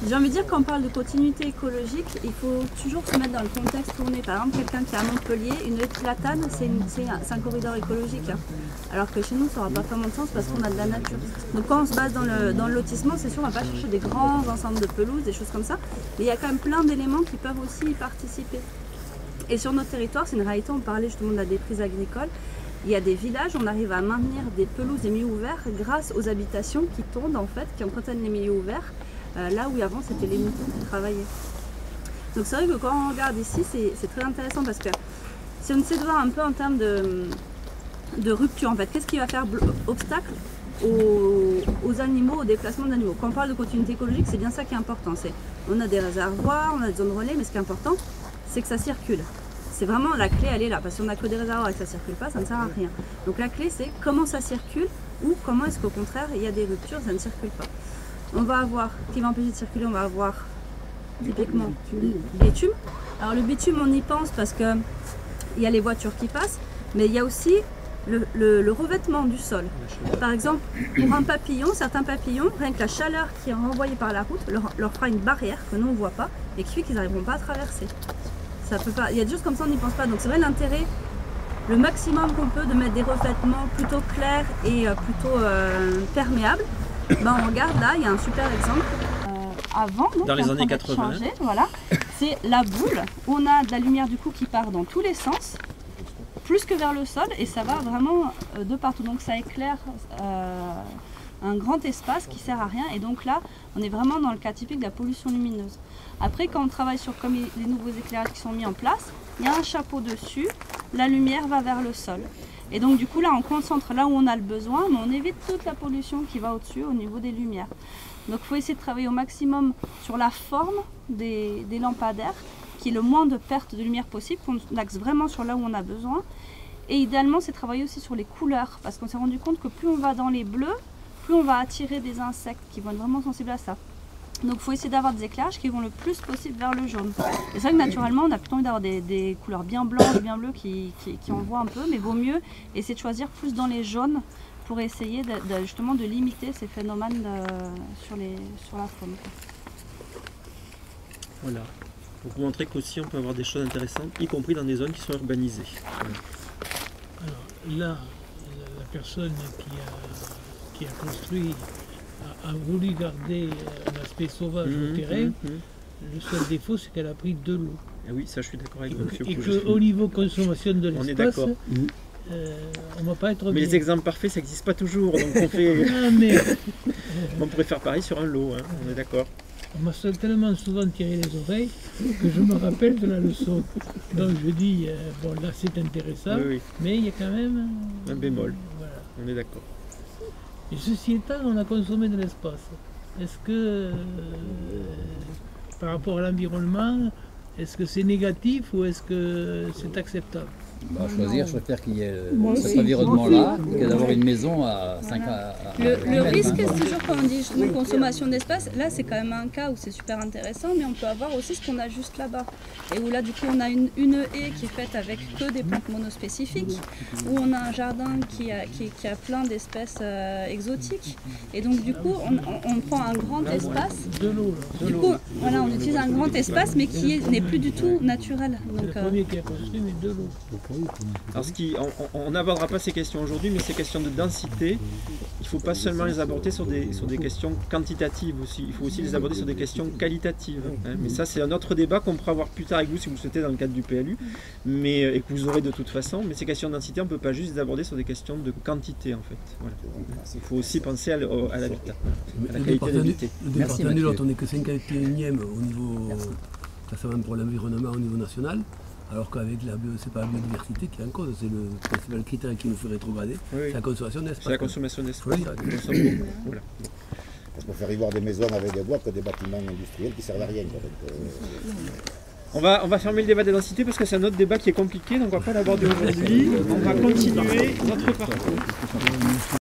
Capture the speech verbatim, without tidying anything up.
J'ai envie de dire, quand on parle de continuité écologique, il faut toujours se mettre dans le contexte où on est. Par exemple, quelqu'un qui est à Montpellier, une haie platane, c'est un, un corridor écologique. Hein. Alors que chez nous, ça n'aura pas vraiment de sens parce qu'on a de la nature. Donc quand on se base dans le, dans le lotissement, c'est sûr, on ne va pas chercher des grands ensembles de pelouses, des choses comme ça. Mais il y a quand même plein d'éléments qui peuvent aussi y participer. Et sur notre territoire, c'est une réalité, on parlait justement de la déprise agricole. Il y a des villages, on arrive à maintenir des pelouses et milieux ouverts grâce aux habitations qui tondent en fait, qui entretiennent les milieux ouverts. Euh, là où avant c'était les moutons qui travaillaient. Donc c'est vrai que quand on regarde ici, c'est très intéressant parce que si on essaie de voir un peu en termes de, de rupture, en fait, qu'est-ce qui va faire obstacle aux, aux animaux, au déplacement d'animaux. Quand on parle de continuité écologique, c'est bien ça qui est important. On a des réservoirs, on a des zones relais, mais ce qui est important, c'est que ça circule. C'est vraiment la clé, elle est là, parce qu'on n'a que des réservoirs et que ça ne circule pas, ça ne sert à rien. Donc la clé, c'est comment ça circule ou comment est-ce qu'au contraire, il y a des ruptures, ça ne circule pas. On va avoir, qui va empêcher de circuler, on va avoir typiquement le bitume. Alors le bitume, on y pense parce qu'il y a les voitures qui passent, mais il y a aussi le, le, le revêtement du sol. Par exemple, pour un papillon, certains papillons, rien que la chaleur qui est renvoyée par la route, leur, leur fera une barrière que nous on ne voit pas et qui fait qu'ils n'arriveront pas à traverser. Ça peut pas, il y a des choses comme ça, on n'y pense pas. Donc c'est vrai l'intérêt, le maximum qu'on peut de mettre des revêtements plutôt clairs et euh, plutôt euh, perméables. Ben, on regarde là, il y a un super exemple. Euh, avant, donc, dans les années quatre-vingt, voilà, c'est la boule. On a de la lumière du coup qui part dans tous les sens, plus que vers le sol, et ça va vraiment euh, de partout. Donc ça éclaire euh, un grand espace qui sert à rien. Et donc là, on est vraiment dans le cas typique de la pollution lumineuse. Après, quand on travaille sur comme les nouveaux éclairages qui sont mis en place, il y a un chapeau dessus, la lumière va vers le sol. Et donc du coup là on concentre là où on a le besoin, mais on évite toute la pollution qui va au-dessus au niveau des lumières. Donc il faut essayer de travailler au maximum sur la forme des, des lampadaires, qui est le moins de pertes de lumière possible, qu'on axe vraiment sur là où on a besoin. Et idéalement c'est travailler aussi sur les couleurs, parce qu'on s'est rendu compte que plus on va dans les bleus, plus on va attirer des insectes qui vont être vraiment sensibles à ça. Donc il faut essayer d'avoir des éclairages qui vont le plus possible vers le jaune. C'est vrai que naturellement on a plutôt envie d'avoir des, des couleurs bien blanches, bien bleues qui, qui, qui envoient un peu, mais vaut mieux essayer de choisir plus dans les jaunes pour essayer de, de, justement de limiter ces phénomènes de, sur, les, sur la faune. Voilà, pour vous montrer qu'aussi on peut avoir des choses intéressantes, y compris dans des zones qui sont urbanisées. Alors là, la personne qui a, qui a construit a voulu garder un aspect sauvage mmh, au terrain. Mmh, mmh. Le seul défaut, c'est qu'elle a pris de l'eau. Ah oui, ça je suis d'accord avec vous. Et qu'au niveau consommation de l'espace, euh, on ne va pas être Mais bien. les exemples parfaits, ça n'existe pas toujours. Donc on, fait... ah, mais... on pourrait faire pareil sur un lot, hein, on est d'accord. On m'a tellement souvent tiré les oreilles que je me rappelle de la leçon. Donc je dis, euh, bon là c'est intéressant, oui, oui. mais il y a quand même... Un bémol, euh, voilà. On est d'accord. Et ceci étant, on a consommé de l'espace. Est-ce que, euh, par rapport à l'environnement, est-ce que c'est négatif ou est-ce que c'est acceptable? Bah, choisir, je préfère qu'il y ait bon, cet environnement-là que d'avoir une maison à cinq voilà. à, à, Le, à le risque, c'est toujours quand on dit une consommation d'espace, là c'est quand même un cas où c'est super intéressant, mais on peut avoir aussi ce qu'on a juste là-bas. Et où là du coup on a une, une haie qui est faite avec que des plantes monospécifiques, où on a un jardin qui a, qui, qui a plein d'espèces euh, exotiques. Et donc du coup on, on, on prend un grand espace, de l'eau, du coup voilà, on utilise un grand espace mais qui n'est plus du tout naturel. Donc, le premier qui a construit, mais de l'eau. Alors, ce qui, on n'abordera pas ces questions aujourd'hui, mais ces questions de densité, il ne faut pas seulement les aborder sur des, sur des questions quantitatives aussi, il faut aussi les aborder sur des questions qualitatives. Hein. Mais ça, c'est un autre débat qu'on pourra avoir plus tard avec vous si vous le souhaitez dans le cadre du P L U, mais, et que vous aurez de toute façon. Mais ces questions de densité, on ne peut pas juste les aborder sur des questions de quantité en fait. Voilà. Il faut aussi penser à l'habitat, à la qualité de l'habitat. Le département du Lot, on n'est que cinquante et unième au niveau classement pour l'environnement au niveau national. Alors qu'avec la bio, c'est pas la biodiversité qui est en cause, c'est le principal critère qui nous fait rétrograder, oui, c'est la consommation d'espace. C'est la consommation d'espace. Oui. Voilà. Parce qu'on fait faire y voir des maisons avec des bois que des bâtiments industriels qui servent à rien. Donc, euh... on, va, on va fermer le débat des densités parce que c'est un autre débat qui est compliqué, donc on ne va pas l'aborder aujourd'hui. On va continuer notre parcours.